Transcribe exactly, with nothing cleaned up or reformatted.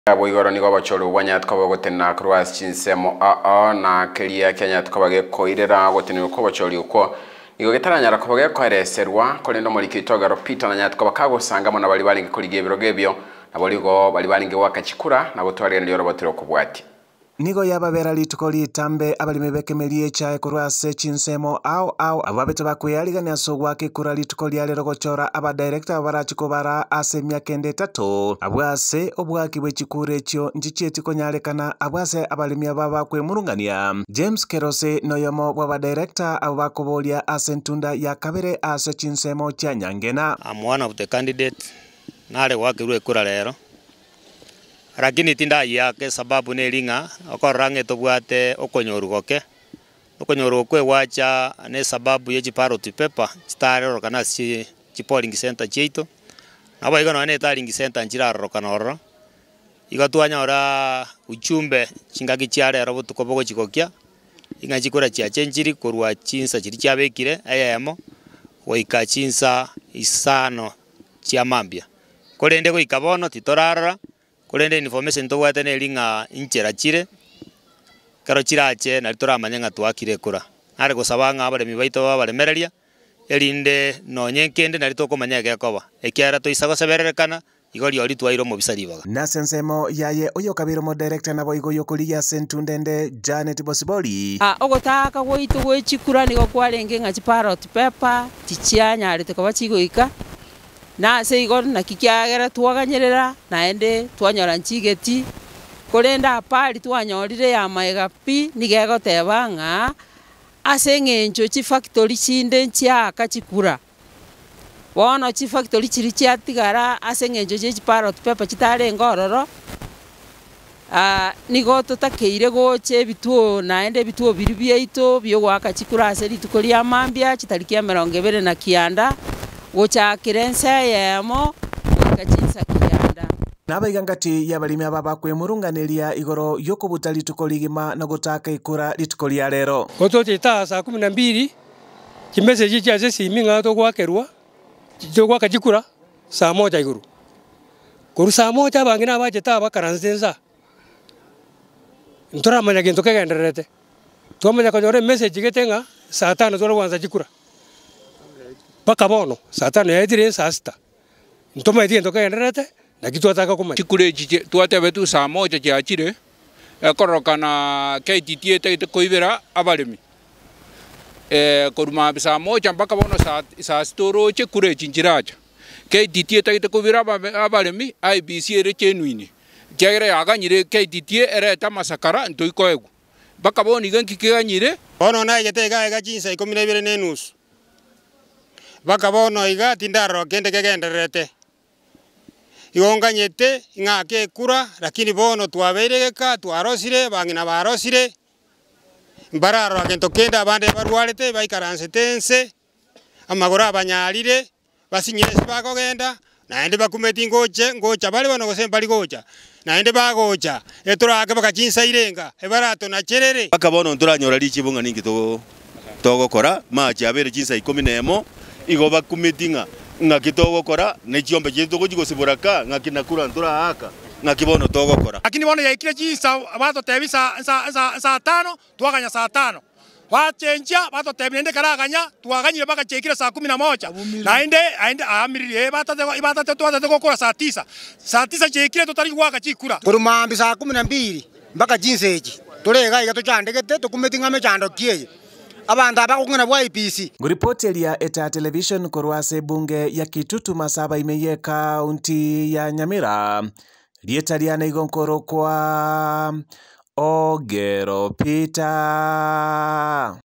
Abo igoro nigo bachoro wanyat ko bagotena cross chinsemo a a na kelia Kenya tukabage koirera gotenero ko bachori uko igo getaranyara ko bage koereserwa kolendo muri kitogaro Peter na nyat ko bakago sangamo na bali bali ngikoligie biro gebyo na boligo bali bali ngewakachikura na botwari ndio robotero kubwati nigo yababera litukoli tambe abalime bekemelie cha kurwase chinsemo au au ababete bakweyaliga asogwake kura litukoli alero gochora aba director barachikobara ase myakende tato abwase obwaki bwechikure ekyo njicheti konyarekana abwase abalimi ababa kwemurungania James Kerose noyomo bwa director abakobolia ase ntunda ya kabere ase chinsemo cha Nyangena. I'm one of the candidates nale wakirwe kura lero lakini tinda yake sababu nelinga okorange tobwate okonyorugoke okonyorukwe wacha ne sababu ye parrot paper starero kana si polling center cheito abo igano ne polling center njiraro kanoro igatwanya ora uchumbe chingagi chiare ro butukobogo chikokia ingachikora chia chenjiri korwa chinsa chiri chabekire ayemo oika chinsa isano chia mambia kolende go ikabono titorara kolende information to watene linga inchera chire karo chirache na toramanya nga twakire kura are gusabanga abale mibaito babale mereria elinde nonyekende na litoko manyage yakoba ekiara to isago sebererekana igori ori twairo mu bisaribaga na sensemo yaye oyo kabiro mo director nabo igo yokoliya sentundende Janet Bosiboli ah ogotaka goito gwechikura nigo kwarenge nga parrot paper tichianya alite ko bachigoika na se igor na kikiagera twaganyerera naende twanyora nchigeti kolenda apali twanyorire ya maega pi nigego tebanga ase ngencho chi factory chinde nchiaka chikura wono chi factory chiri chiatigara ase ngencho chi parrot paper chitare ngororo ah nigo tutakeire goche bituo naende bituo biri byeito byo gwaka chikura ase litukolia mambia chitalikia mirongo ibiri na kianda gocha kirense yemo kachinsa kianda nabaiga ngati yabalimi ababa kwemurunganiria igoro yokubuta litukoligima na gutaka ikura litukolia lero ototita saa kumi na mbili kimessage cha sisi minga to gwakerwa to gwakachikura saa moja iguru kuru saa moja bangina bacheta bakaransenza ntoramanya gintu kegenderete twamanya konyore message getenga saa tano tolo kwanza chikura paka bono saa tano yaitire saa sita ntoma itie ntoka enderete na kitu ataka kuma chikure chiche twatebe tu saa moja chiachire ekorokana K T T ete koibera abalimi eh koruma saa moja mpaka bono saa saa storo chikure chinjiracha K T T ete koibera abalimi I B C ere chenuini jagere yaganyire K T T ere tamasakara ntoikoegu mpaka bono igenki kiganyire bono na yetega ega chinsa ikumi na ibiri nenusu baka bono iga tindaro kende kegenderete igonganyete ngake kura lakini bono twaberegeka twarosire bangina barosire mbararo agento kenda abande barwalete baikaransetense amagora abanyalire basinyire sibakogenda naende bakumeti ngoche ngocha bali bono gose bali gocha naende bagocha eturake bakachinsa irenga ebarato na cherere baka bono nturanyora lichibunga ningi to togokora machi abere chinsa ikumi na emo igo bakumetinga ngakitogokora nechiombe chetu gogosiboraka ngakinakura ntura aka ngakibono togokora lakini bono yaikire chinsa bato tebisa sa sa sa tano twaganya saa tano wachenja bato tebinde karaganya twaganyire baka chekira saa kumi na moja naende aende amirire bato bato twata gokora saa tisa saa tisa chekire tutari gwaka chikura kurumambi saa kumi na mbili mpaka jinseji turega iga tuchandegete tukumetinga mechando kieye abanda bakungena bwa I P C nguripotelia eta television korwase bunge ya Kitutu Masaba imeye kaunti ya Nyamira lietaliana igonkoro kwa Ogero Peter.